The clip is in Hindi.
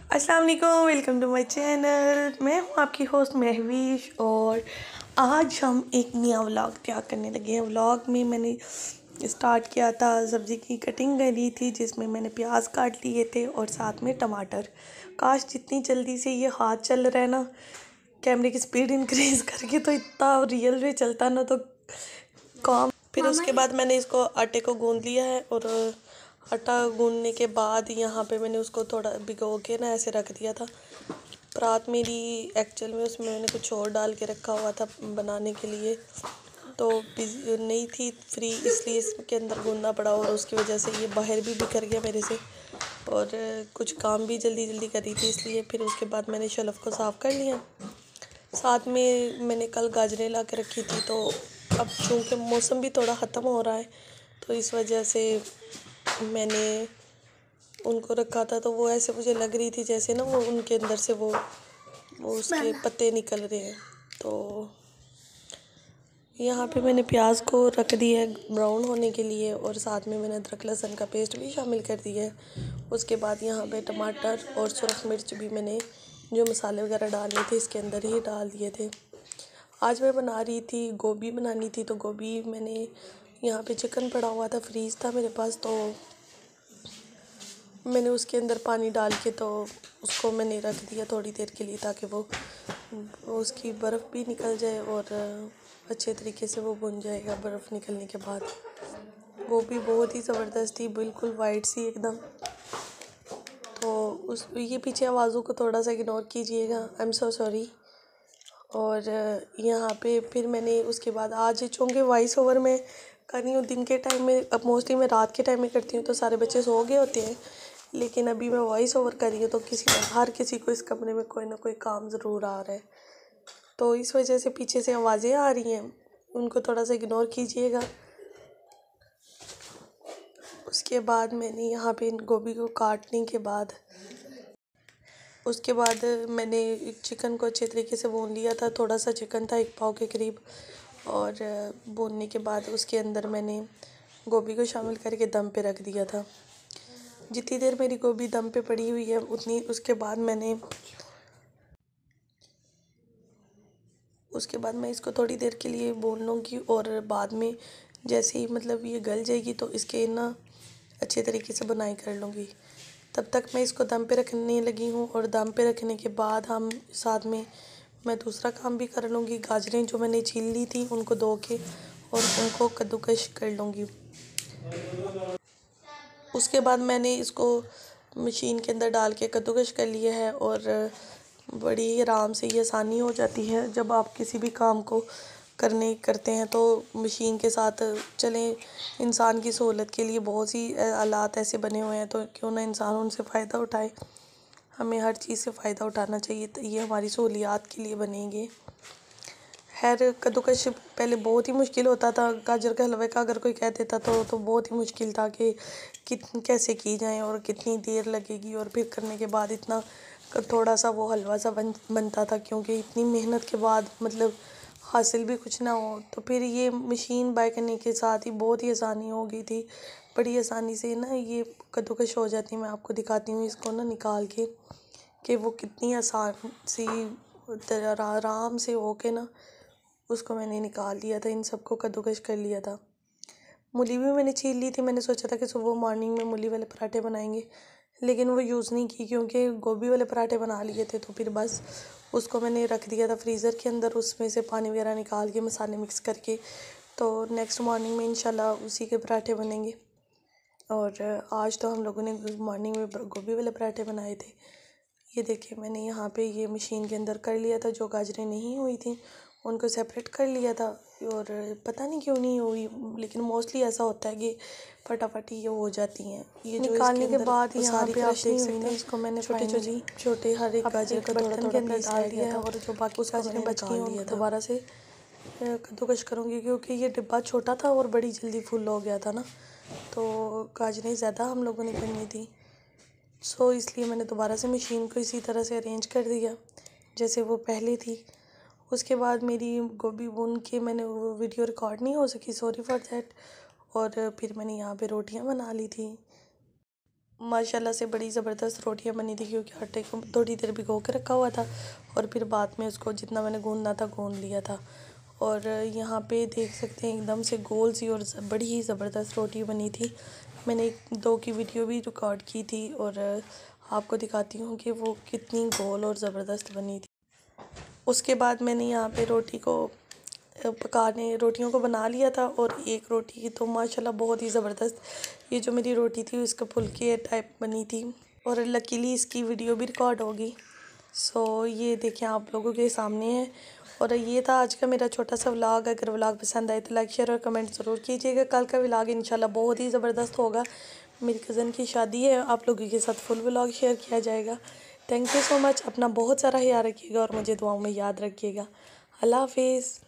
अस्सलाम वालेकुम, वेलकम टू माय चैनल। मैं हूँ आपकी होस्ट महवीश और आज हम एक नया व्लॉग तैयार करने लगे हैं। व्लॉग में मैंने स्टार्ट किया था, सब्ज़ी की कटिंग करी थी जिसमें मैंने प्याज काट लिए थे और साथ में टमाटर। काश जितनी जल्दी से ये हाथ चल रहा है ना, कैमरे की स्पीड इंक्रीज़ करके तो इतना रियल में चलता ना तो काम। फिर उसके बाद मैंने इसको आटे को गूंद लिया है और आटा गूंदने के बाद यहाँ पे मैंने उसको थोड़ा भिगो के ना ऐसे रख दिया था। परात मेरी एक्चुअल में उसमें मैंने कुछ और डाल के रखा हुआ था बनाने के लिए, तो नहीं थी फ्री, इसलिए इसके अंदर गूंदना पड़ा और उसकी वजह से ये बाहर भी बिखर गया मेरे से। और कुछ काम भी जल्दी जल्दी करी थी इसलिए फिर उसके बाद मैंने शेल्फ़ को साफ़ कर लिया। साथ में मैंने कल गाजरें ला के रखी थी, तो अब चूँकि मौसम भी थोड़ा ख़त्म हो रहा है तो इस वजह से मैंने उनको रखा था। तो वो ऐसे मुझे लग रही थी जैसे ना वो उनके अंदर से वो उसके पत्ते निकल रहे हैं। तो यहाँ पे मैंने प्याज को रख दिया है ब्राउन होने के लिए और साथ में मैंने अदरक लहसुन का पेस्ट भी शामिल कर दिया है। उसके बाद यहाँ पे टमाटर और सुरख मिर्च भी मैंने जो मसाले वगैरह डालने थे इसके अंदर ही डाल दिए थे। आज मैं बना रही थी गोभी बनानी थी, तो गोभी मैंने यहाँ पे चिकन पड़ा हुआ था, फ्रीज़ था मेरे पास, तो मैंने उसके अंदर पानी डाल के तो उसको मैंने रख दिया थोड़ी देर के लिए ताकि वो उसकी बर्फ़ भी निकल जाए और अच्छे तरीके से वो भुन जाएगा। बर्फ़ निकलने के बाद गोभी बहुत ही ज़बरदस्त थी, बिल्कुल वाइट सी एकदम। तो उस ये पीछे आवाज़ों को थोड़ा सा इग्नोर कीजिएगा, आई एम सो सॉरी। और यहाँ पे फिर मैंने उसके बाद आज चूँकि वॉइस ओवर में कर रही हूँ दिन के टाइम में, अब मोस्टली मैं रात के टाइम में करती हूँ तो सारे बच्चे सो गए होते हैं, लेकिन अभी मैं वॉइस ओवर कर रही हूँ तो हर किसी को इस कमरे में कोई ना कोई काम ज़रूर आ रहा है, तो इस वजह से पीछे से आवाज़ें आ रही हैं, उनको थोड़ा सा इग्नोर कीजिएगा। उसके बाद मैंने यहाँ पे गोभी को काटने के बाद उसके बाद मैंने चिकन को अच्छे तरीके से भून लिया था। थोड़ा सा चिकन था, 1 पाव के करीब, और भूनने के बाद उसके अंदर मैंने गोभी को शामिल करके दम पे रख दिया था। जितनी देर मेरी गोभी दम पे पड़ी हुई है उतनी उसके बाद मैं इसको थोड़ी देर के लिए भून लूँगी और बाद में जैसे ही मतलब ये गल जाएगी तो इसके ना अच्छे तरीके से बुनाई कर लूँगी। तब तक मैं इसको दम पे रखने लगी हूँ और दम पे रखने के बाद हम साथ में मैं दूसरा काम भी कर लूँगी। गाजरें जो मैंने छील ली थी उनको धो के और उनको कद्दूकश कर लूँगी। उसके बाद मैंने इसको मशीन के अंदर डाल के कद्दूकश कर लिया है और बड़ी आराम से ये आसानी हो जाती है जब आप किसी भी काम को करते हैं तो मशीन के साथ चलें। इंसान की सहूलत के लिए बहुत सी आलात ऐसे बने हुए हैं, तो क्यों ना इंसान उनसे फ़ायदा उठाए। हमें हर चीज़ से फ़ायदा उठाना चाहिए, तो ये हमारी सहूलियात के लिए बनेंगे। खैर कद्दूकश पहले बहुत ही मुश्किल होता था, गाजर के हलवे का अगर कोई कह देता तो बहुत ही मुश्किल था कि कैसे की जाए और कितनी देर लगेगी, और फिर करने के बाद इतना थोड़ा सा वो हलवा सा बनता था, क्योंकि इतनी मेहनत के बाद मतलब हासिल भी कुछ ना हो। तो फिर ये मशीन बाय करने के साथ ही बहुत ही आसानी हो गई थी, बड़ी आसानी से ना ये कद्दूकश हो जाती है। मैं आपको दिखाती हूँ इसको ना निकाल के कि वो कितनी आसान सी आराम से हो के ना उसको मैंने निकाल लिया था, इन सबको कद्दूकश कर लिया था। मूली भी मैंने छील ली थी, मैंने सोचा था कि सुबह मॉर्निंग में मूली वाले पराठे बनाएंगे, लेकिन वो यूज़ नहीं की क्योंकि गोभी वाले पराठे बना लिए थे। तो फिर बस उसको मैंने रख दिया था फ्रीज़र के अंदर, उसमें से पानी वगैरह निकाल के मसाले मिक्स करके, तो नेक्स्ट मॉर्निंग में इंशाल्लाह उसी के पराठे बनेंगे। और आज तो हम लोगों ने मॉर्निंग में गोभी वाले पराठे बनाए थे। ये देखिए मैंने यहाँ पे ये मशीन के अंदर कर लिया था, जो गाजरें नहीं हुई थी उनको सेपरेट कर लिया था, और पता नहीं क्यों नहीं हुई, लेकिन मोस्टली ऐसा होता है कि फटाफट ये हो जाती हैं। ये निकालने के बाद यहाँ पे आप देख सकते हैं, इसको मैंने छोटे हर एक गाजर का थोड़ा थोड़ा पीस डाल दिया है, और जो बाकी गाजरें बच गई हैं दोबारा से कद्दूकश करूँगी, क्योंकि ये डिब्बा छोटा था और बड़ी जल्दी फुल हो गया था ना, तो गाजरें ज़्यादा हम लोगों ने करनी थी। सो इसलिए मैंने दोबारा से मशीन को इसी तरह से अरेंज कर दिया जैसे वो पहले थी। उसके बाद मेरी गोभी भून के मैंने वो वीडियो रिकॉर्ड नहीं हो सकी, सॉरी फॉर दैट। और फिर मैंने यहाँ पे रोटियाँ बना ली थी। माशाल्लाह से बड़ी ज़बरदस्त रोटियां बनी थी, क्योंकि आटे को थोड़ी देर भिगो के रखा हुआ था और फिर बाद में उसको जितना मैंने गूंदना था गूंद लिया था। और यहाँ पे देख सकते हैं एकदम से गोल सी और बड़ी ही ज़बरदस्त रोटी बनी थी। मैंने 2 की वीडियो भी रिकॉर्ड की थी और आपको दिखाती हूँ कि वो कितनी गोल और ज़बरदस्त बनी थी। उसके बाद मैंने यहाँ पे रोटियों को बना लिया था, और एक रोटी की तो माशाल्लाह बहुत ही ज़बरदस्त, ये जो मेरी रोटी थी इसका फुल्के टाइप बनी थी, और लकीली इसकी वीडियो भी रिकॉर्ड होगी। सो ये देखें आप लोगों के सामने है। और ये था आज का मेरा छोटा सा व्लॉग। अगर व्लॉग पसंद आए तो लाइक शेयर और कमेंट ज़रूर कीजिएगा। कल का व्लॉग इंशाल्लाह बहुत ही ज़बरदस्त होगा। मेरी कज़न की शादी है, आप लोगों के साथ फुल व्लॉग शेयर किया जाएगा। Thank you so much. अपना बहुत सारा ख्याल रखिएगा और मुझे दुआओं में याद रखिएगा। अल्लाह हाफिज़।